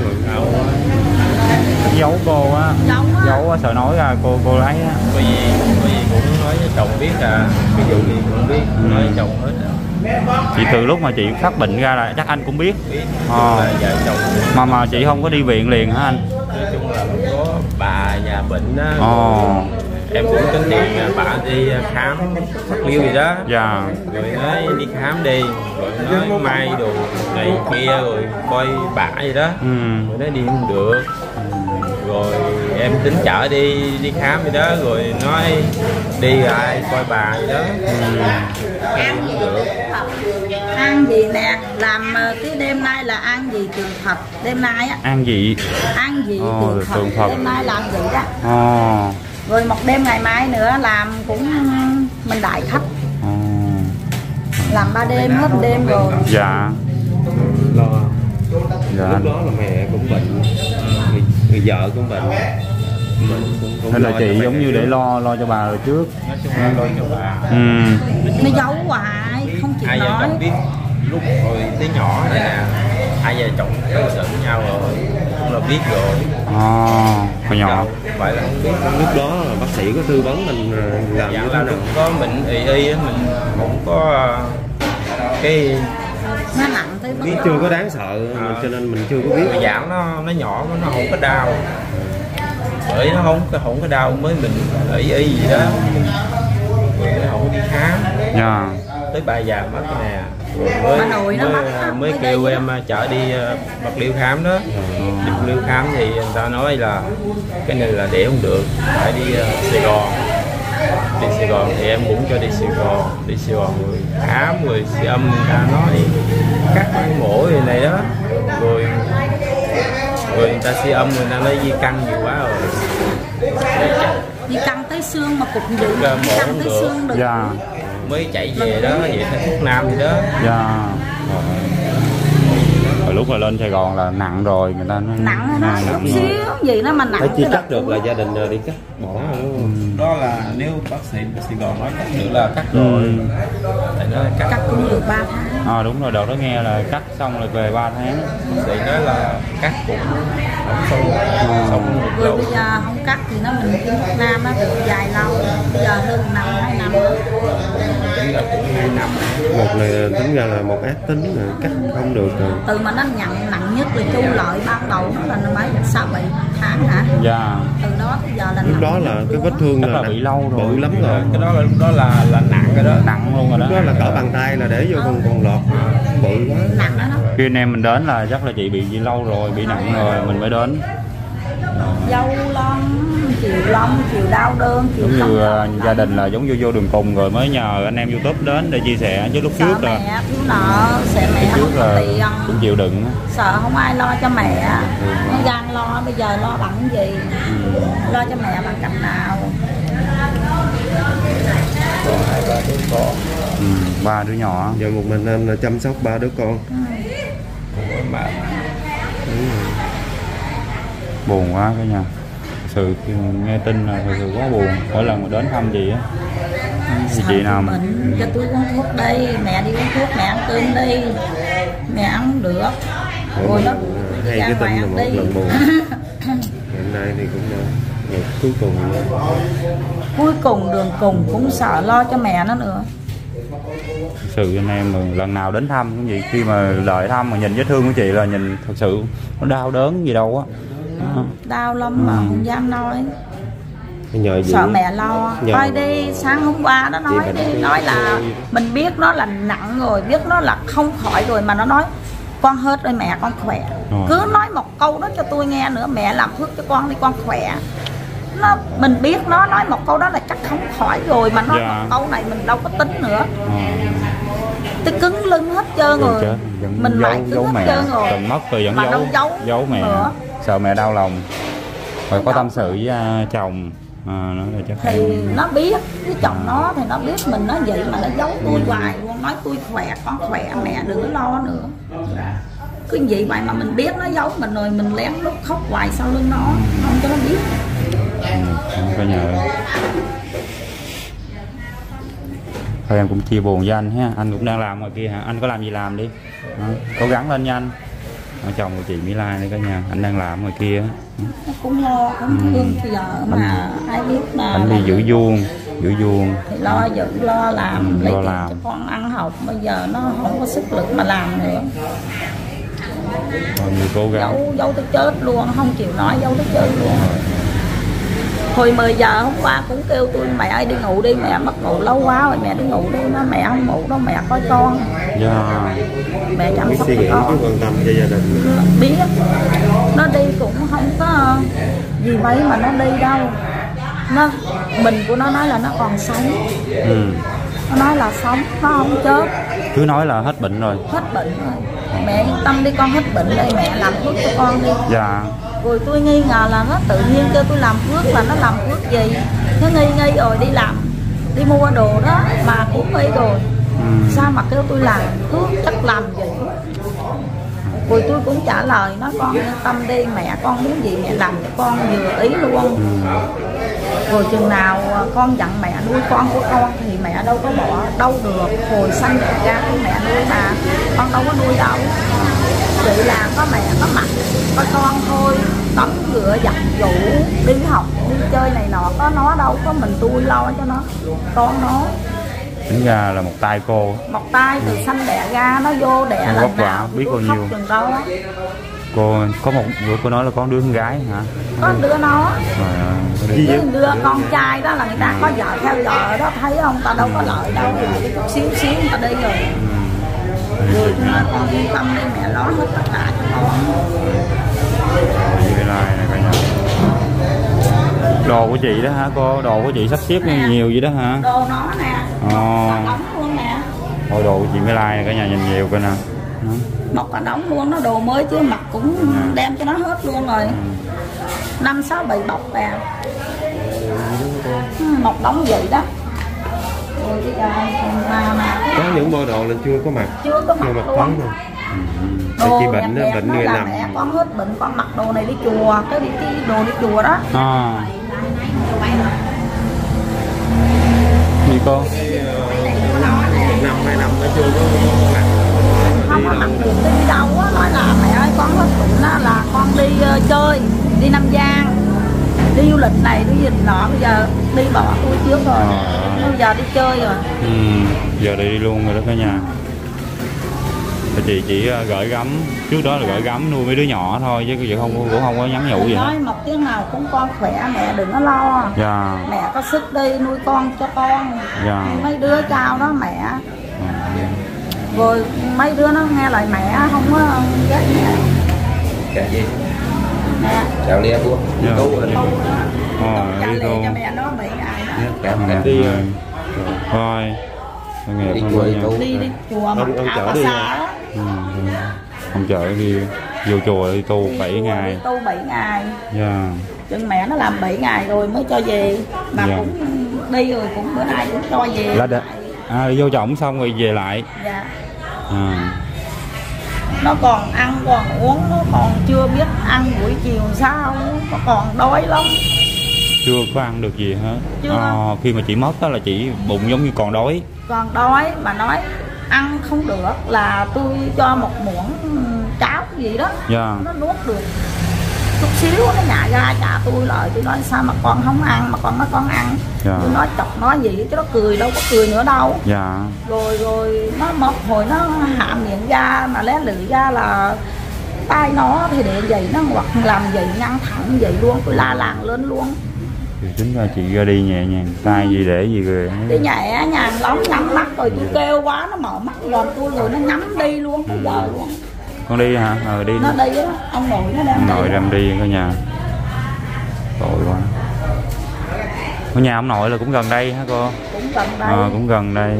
Giấu cô á, giấu á, sợ nói ra cô lấy á. Bởi vì cũng nói với chồng biết ví dụ gì cũng biết, nói với chồng hết. Chị từ lúc mà chị phát bệnh ra là chắc anh cũng biết. Vợ chồng mà chị không có đi viện liền hả anh? Nói chung là có bà nhà bệnh á. Em cũng tính điện bà đi khám phát liêu gì đó. Dạ. Rồi nói đi khám đi, rồi nói mai đồ này kia rồi coi bà gì đó. Rồi nói đi không được. Rồi em tính chở đi khám gì đó, rồi nói đi lại coi bà gì đó. Ăn gì được. Ăn gì nè, làm cái đêm nay là ăn gì trường Phật, đêm nay á. Ăn gì? Ăn gì trường Phật, đêm nay làm gì đó. Rồi một đêm ngày mai nữa làm cũng mình đại khách. Làm 3 đêm hết đêm rồi. Dạ. Lo. Lúc đó là mẹ cũng bệnh, người vợ cũng bệnh. Nên là chị giống như để lo cho bà rồi trước. Nói chung là lo cho bà. Nó giấu hoài, không chịu nói. Hai vợ chồng biết lúc hồi tới nhỏ này nè, hai vợ chồng đối xử với nhau rồi, cũng là biết rồi. Hồi nhỏ. Phải là không biết. Lúc đó là bác sĩ có tư vấn mình làm như thế nào? Có bệnh y á, mình không có cái nó nặng tới biết chưa có đáng sợ cho nên mình chưa có biết. Dạng nó nhỏ nó không có đau, bởi nó không có đau mới mình y gì đó, rồi nó không có đi khám. Tới 3 giờ mất cái nè, rồi mới kêu em chở đi Bạc Liêu khám đó. Đi Bạc Liêu khám thì người ta nói là cái này là để không được, phải đi Sài Gòn. Đi Sài Gòn thì em cũng cho đi Sài Gòn rồi khám rồi siêu âm, người ta nói cắt cái mổ rồi này đó, rồi người ta siêu âm người ta nói di căn nhiều quá rồi, đi căng tới xương mà cục dữ, căng tới xương được. Mới chạy về đó, vậy theo thuốc nam gì đó. Rồi lúc mà lên Sài Gòn là nặng rồi, người ta nói nặng nó chút xíu gì nó mà nặng. Phải chưa cắt được là gia đình đi cắt bỏ rồi. Đó là nếu bác sĩ Sài Gòn nói cắt được là cắt rồi. Tại nó cắt cũng được 3 tháng. Đúng rồi, đợt đó nghe là cắt xong rồi về 3 tháng. Bác sĩ nói là cắt cũng không xong một rồi bây giờ không cắt thì nó mình tiêm thuốc nam nó được dài lâu, bây giờ hơn 1 năm 2 năm nữa. Tính là cũng 2 năm. Một này tính ra là một ác tính là cắt không được rồi. Từ mà nó nặng nhất là chu lợi ban đầu nó là mấy 6-7 tháng hả? Từ đó tới giờ là lúc đó là cái vết thương là bị lâu rồi, bự lắm rồi. Cái đó lúc đó là nặng cái đó, nặng luôn rồi đó. Lúc đó là cỡ bàn tay là để vô con lọt, bự quá. Nặng đó. Khi anh em mình đến là chắc là chị bị gì lâu rồi, bị nặng rồi mình mới đến. Dâu lắm, chiều đau đơn, chiều giống như gia đình là giống như vô đường cùng rồi mới nhờ anh em YouTube đến để chia sẻ, chứ lúc trước là mẹ thiếu nợ, sợ mẹ không có tiền, cũng chịu đựng, sợ không ai lo cho mẹ, nó gan lo, bây giờ lo bằng cái gì, lo cho mẹ bằng cách nào. 3 đứa nhỏ, giờ một mình anh là chăm sóc 3 đứa con. Buồn quá cả nhà. Thật sự nghe tin là thật sự quá buồn. Mỗi lần mà đến thăm gì á, chị nào bệnh cho tôi uống thuốc đây, mẹ đi uống thuốc, mẹ ăn cơm đi, mẹ ăn không được. Rồi nó hay cái tin là một lần buồn. Hiện nay thì cũng là cuối cùng. Cuối cùng đường cùng cũng sợ lo cho mẹ nó nữa. Thật sự anh em lần nào đến thăm cũng vậy, khi mà đợi thăm mà nhìn vết thương của chị là nhìn thật sự nó đau đớn gì đâu á. Đau lắm mà không dám nói. Sợ mẹ lo. Coi đi, sáng hôm qua nó nói là mình biết nó là nặng rồi, biết nó là không khỏi rồi mà nó nói con hết rồi mẹ, con khỏe. Cứ nói một câu đó cho tôi nghe nữa, mẹ làm thuốc cho con đi, con khỏe. Mình biết nó nói một câu đó là chắc không khỏi rồi mà nói một câu này mình đâu có tính nữa. Tôi cứng lưng hết trơn rồi. Mình lại cứng hết trơn rồi. Từng mất rồi vẫn giấu mẹ nữa. Sợ mẹ đau lòng. Rồi có tâm sự với chồng nó là chắc thì nó biết với chồng nó thì nó biết mình nói vậy mà nó giấu tôi hoài luôn, nói tôi khỏe, con khỏe, mẹ đừng có lo nữa. Cứ vậy vậy mà mình biết nó giấu mình rồi mình lén lúc khóc hoài sau lưng nó, không cho nó biết. Cả nhà ơi. Thôi em cũng chia buồn với anh ha, anh cũng đang làm ngoài kia hả? Anh có làm gì làm đi, cố gắng lên nha anh. Chồng của chị Mỹ Lai đây cả nhà, anh đang làm ngoài kia. Nó cũng lo, cũng thương bây giờ mà ai biết mà. Anh đi giữ vuông thì lo giữ lo làm lấy tiền cho con ăn học, bây giờ nó không có sức lực mà làm nữa. Người cố gắng giấu tới chết luôn, không chịu nói, giấu tới chết luôn. Hồi 10 giờ hôm qua cũng kêu tôi mẹ ơi đi ngủ đi, mẹ mất ngủ lâu quá rồi, mẹ đi ngủ đi. Nó mẹ không ngủ đâu, mẹ coi con. Mẹ chăm sóc cho con. Quan tâm cho gia đình. Biết nó đi cũng không có gì mấy mà nó đi đâu. Mình của nó nói là nó còn sống. Nó nói là sống, nó không chết. Cứ nói là hết bệnh rồi. Hết bệnh rồi. Mẹ yên tâm đi con, hết bệnh đây, mẹ làm thuốc cho con đi. Dạ. Rồi tôi nghi ngờ là nó tự nhiên kêu tôi làm phước, là nó làm phước gì. Nó nghi rồi đi làm, đi mua đồ đó mà cũng nghi rồi. Sao mà kêu tôi làm phước, chắc làm gì. Rồi tôi cũng trả lời nó con yên tâm đi, mẹ con muốn gì mẹ làm cho con vừa ý luôn. Rồi chừng nào con dặn mẹ nuôi con của con thì mẹ đâu có bỏ đâu được. Hồi sanh ra thì mẹ nuôi mà con đâu có nuôi đâu. Chỉ là có mẹ có mặt có con thôi, tắm rửa giặt giũ, đi học đi chơi này nọ, có nó đâu, có mình tôi lo cho nó, con nó. Tính ra là một tay cô. Một tay từ sanh đẻ ra nó vô đẻ lần nào biết bao nhiêu. Đó. Cô có một bữa cô nói là con đứa con gái hả? Có đứa nó. Đứa con trai đó là người ta có vợ theo vợ đó, thấy không? Ta đâu có lợi đâu, chút xíu người ta đi rồi. Rồi con yên tâm đi, mẹ lo hết tất cả cho con. Như này cả nhà. Đồ của chị đó hả cô? Đồ của chị sắp xếp nhiều vậy đó hả? Đồ nó nè. Đóng luôn nè. Thôi đồ của chị Mỹ Lai này cả nhà nhìn nhiều coi nè. Một cả đóng luôn, nó đồ mới chứ mặc cũng đem cho nó hết luôn rồi. 5, 6, 7 bọc nè. Một đống vậy đó. Rồi bây giờ có những bộ đồ là chưa có mặc. Chưa có mặc luôn. Đồ chị bệnh đó, bệnh người nằm. Mẹ con hết bệnh, con mặc đồ này đi chùa, cái đồ đi chùa đó. Gì cô? 1 năm, 2 năm nó chưa có mặc. Không có mặc được đi đâu á, nói là mẹ ơi con hết bệnh á, là con đi chơi, đi Nam Giang, đi du lịch này, đi du lịch nọ, bây giờ đi bỏ tôi trước rồi, bây giờ đi chơi rồi. Giờ đi luôn rồi đó cả nhà. Chị chỉ gửi gắm, trước đó là gửi gắm nuôi mấy đứa nhỏ thôi chứ cũng không có nhắn nhủ gì hết. Nói một tiếng nào cũng con khỏe, mẹ đừng có lo. Mẹ có sức đi nuôi con cho con. Mấy đứa trao đó mẹ. Rồi mấy đứa nó nghe lời mẹ, không có ghét mẹ. Cái gì? Nè. Chào Lia luôn. Đi tu rồi. Đi tu. Cho mẹ nó bị ai đó. Đi thôi. Đi chùa đi chùa mà chở đi. Ông chở đi vô chùa đi tu 7 ngày. Đi tu 7 ngày. Chừng mẹ nó làm 7 ngày rồi mới cho về. Mà cũng đi rồi cũng bữa nay cũng cho về. Đi vô chổng xong rồi về lại. nó còn ăn còn uống, nó còn chưa biết ăn buổi chiều sao, nó còn đói lắm. Chưa có ăn được gì hả? Chưa. Khi mà chị mất đó là chị bụng giống như còn đói. Còn đói mà nói ăn không được là tôi cho một muỗng cháo gì đó, nó nuốt được chút xíu, nó nhả ra trả tôi lại. Tôi nói sao mà con không ăn, mà con nói con ăn. Tôi nói chọc nói gì chứ nó cười, đâu có cười nữa đâu. Rồi nó một hồi nó hạ miệng ra mà lé lưỡi ra là tay nó thì để vậy, nó hoặc làm vậy ngăn thẳng vậy luôn. Tôi la làng lên luôn. Thì tính ra chị ra đi nhẹ nhàng, tay gì để gì rồi đi nhẹ nhàng lắm, nhắm mắt rồi tôi kêu quá nó mở mắt giòn tôi rồi nó nhắm đi luôn. Bây giờ luôn con đi hả? Đi nó đi á, ông nội nó đang nội đem đi cả nhà. Tội quá. Ở nhà ông nội là cũng gần đây hả cô? Cũng gần đây. Cũng gần đây.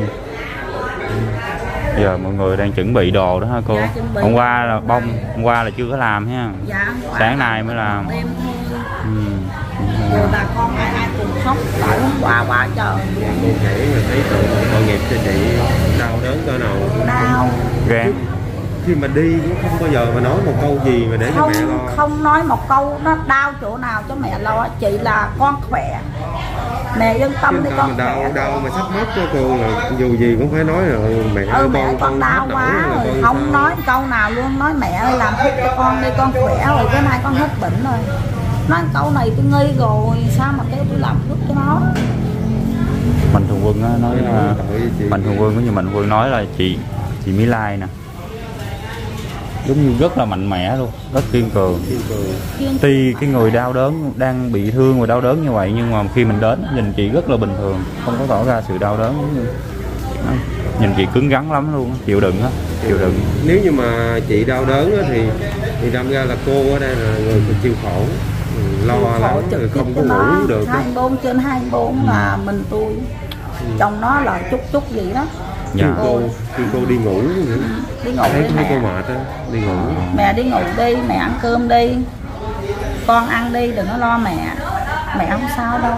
Giờ mọi người đang chuẩn bị đồ đó hả cô? Dạ, hôm qua là bông, hôm qua là chưa có làm ha. Dạ, sáng nay mới làm. Đêm thôi. Rồi bà con ai cùng khóc, tại hôm qua quá trời. Cô kể mà thấy tội nghiệp cho chị đau đớn cỡ nào. Đau. Gan. Khi mà đi cũng không bao giờ mà nói một câu gì mà để cho mẹ lo. Không nói một câu, nó đau chỗ nào cho mẹ lo. Chị là con khỏe, mẹ yên tâm đi con khỏe. Đau mà sắp mất của cô là dù gì cũng phải nói là mẹ ơi con đau quá rồi, không nói câu nào luôn. Nói mẹ ơi làm thuốc cho con đi, con khỏe rồi, cái nay con hết bệnh rồi. Nói câu này tôi nghi rồi, sao mà kêu tôi làm thuốc cho nó. Mạnh Thường Quân á, nói Mạnh Thường Quân có như Mạnh Thường Quân nói là chị Mỹ Lai nè, giống như rất là mạnh mẽ luôn, rất kiên cường. Tuy cái người đau đớn, đang bị thương và đau đớn như vậy, nhưng mà khi mình đến nhìn chị rất là bình thường, không có tỏ ra sự đau đớn. Nhìn chị cứng rắn lắm luôn, chịu đựng á, chịu đựng. Nếu như mà chị đau đớn á, thì đâm ra là cô ở đây là người chịu khổ, lo lắng, rồi không có ngủ được. 24/24 là mình tôi, chồng nó là chút gì đó. Khi cô đi ngủ nữa, đi ngủ thấy cô mệt á, đi ngủ. Mẹ đi ngủ đi, mẹ ăn cơm đi, con ăn đi, đừng có lo mẹ không sao đâu.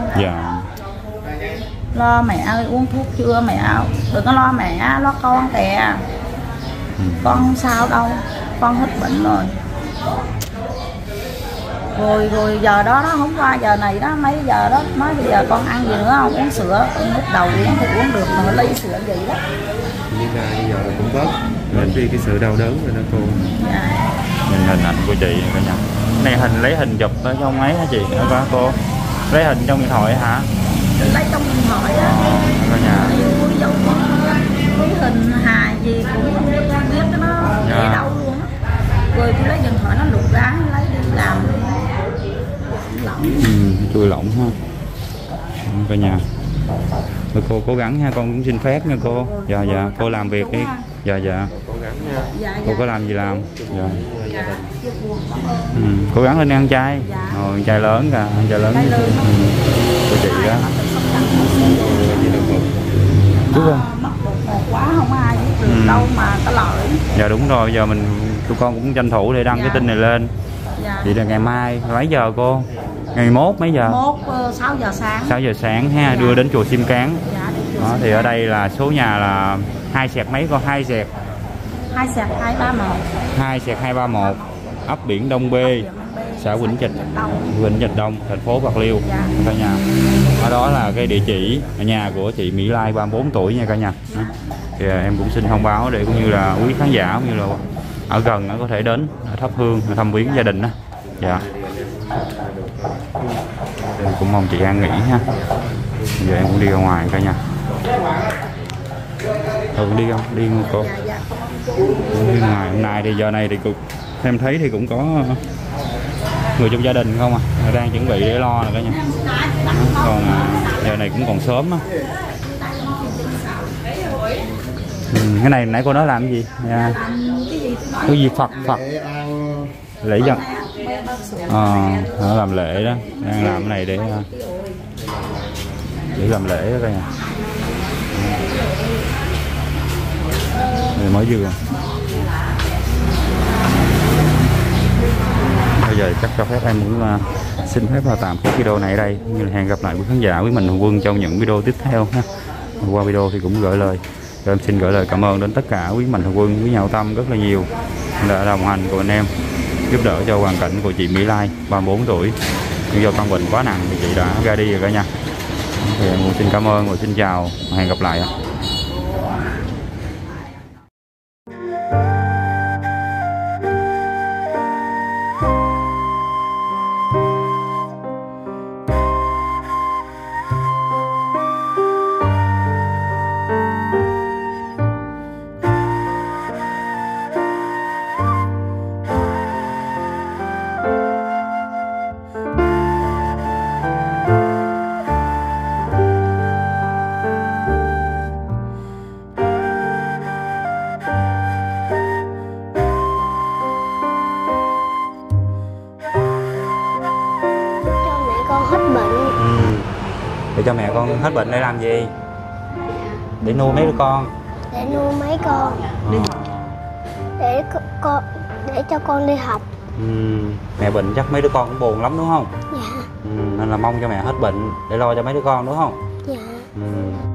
Lo mẹ ơi uống thuốc chưa mẹ, đừng có lo mẹ, lo con kìa. Con không sao đâu, con hết bệnh rồi. Rồi giờ đó nó không qua giờ này đó, mấy giờ đó nói bây giờ con ăn gì nữa không, uống sữa, lúc đầu uống thì uống được mà ly sữa gì đó. Nhưng mà bây giờ cũng bớt đi cái sự đau đớn rồi đó cô. Nhìn hình ảnh của chị cả nhà. Này lấy hình chụp ở trong ấy hả chị? Hả cô? Lấy hình trong điện thoại hả? Lấy trong điện thoại á. Cả nhà. Ví dụ có hình hài gì cũng không biết nó để đâu luôn á. Rồi tôi lấy điện thoại nó lục ra lấy đi làm chui lỏng ha cả nhà. Rồi cô cố gắng ha, con cũng xin phép nha cô. Dạ cô làm việc đi. Dạ cô có làm gì làm. Cố gắng lên ăn chay. Ăn chay lớn kìa, ăn chay lớn của chị đó. Đúng không? Quá không ai biết được đâu mà có lợi. Dạ đúng rồi, giờ tụi con cũng tranh thủ để đăng cái tin này lên. Vậy là ngày mai mấy giờ cô? Ngày mốt mấy giờ? 6 giờ sáng. 6 giờ sáng ha, đưa đến chùa Sim Cán. Đó, thì ở đây là số nhà là 2 xẹt mấy con? 2 xẹt 231. 2 xẹt 231, ấp Biển Đông B, xã Vĩnh Trạch Đông, thành phố Bạc Liêu. Cả nhà. Ở đó là cái địa chỉ nhà của chị Mỹ Lai 34 tuổi nha cả nhà. Thì em cũng xin thông báo để cũng như là quý khán giả cũng như là ở gần nó có thể đến thắp hương thăm viếng gia đình đó. Dạ. Thì cũng mong chị an nghỉ ha. Giờ em cũng đi ra ngoài cả nhà. Đi không? Đi không cô? Đi ngoài hôm nay thì giờ này thì em thấy thì cũng có người trong gia đình không đang chuẩn bị để lo nè cả nhà. Còn giờ này cũng còn sớm á. Cái này nãy cô nói làm cái gì? Cái gì Phật lễ dân. Nó làm lễ đó, đang làm cái này để làm lễ đó cả nhà. Này mới vừa. Bây giờ chắc cho phép em cũng xin phép là tạm cái video này ở đây, như là hẹn gặp lại quý khán giả, quý Mạnh Thường Quân trong những video tiếp theo ha. Qua video thì cũng gửi lời, em xin gửi lời cảm ơn đến tất cả quý Mạnh Thường Quân, quý nhà hảo tâm rất là nhiều đã đồng hành cùng anh em giúp đỡ cho hoàn cảnh của chị Mỹ Lai 34 tuổi. Nhưng do căn bệnh quá nặng thì chị đã ra đi rồi cả nhà. Thì em xin cảm ơn và xin chào, hẹn gặp lại ạ. Để cho mẹ con hết bệnh để làm gì? Để nuôi mấy đứa con. Để nuôi mấy con. Để cho con đi học. Mẹ bệnh chắc mấy đứa con cũng buồn lắm đúng không? Dạ. Nên là mong cho mẹ hết bệnh để lo cho mấy đứa con đúng không? Dạ.